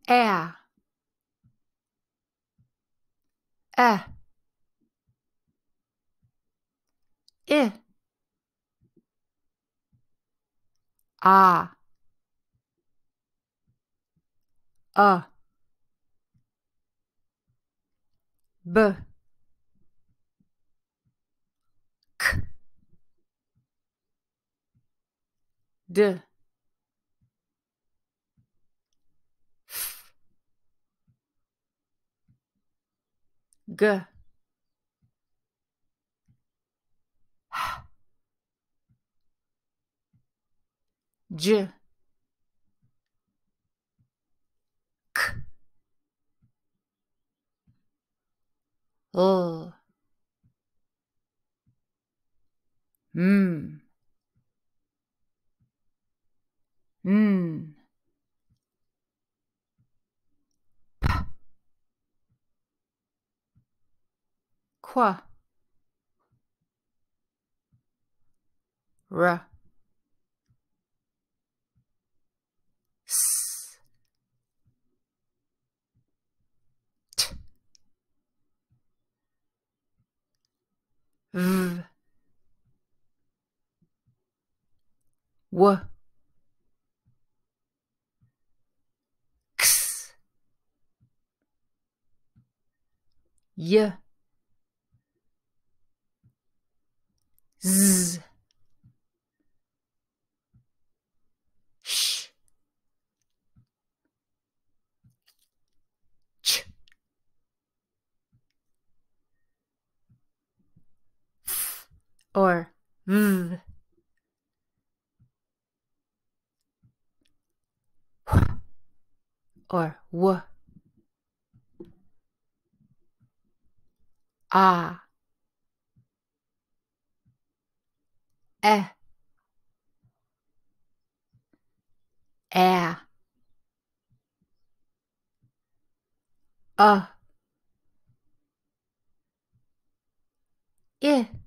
Ä, Ä, I, A, Ö, B, K, D, F, G, H, J, K, L, M, N, P, Q, R, S, T, V, W, X, Y, Z, Sh, Ch, F, or V, or W, A, E, Ä, Ö, I,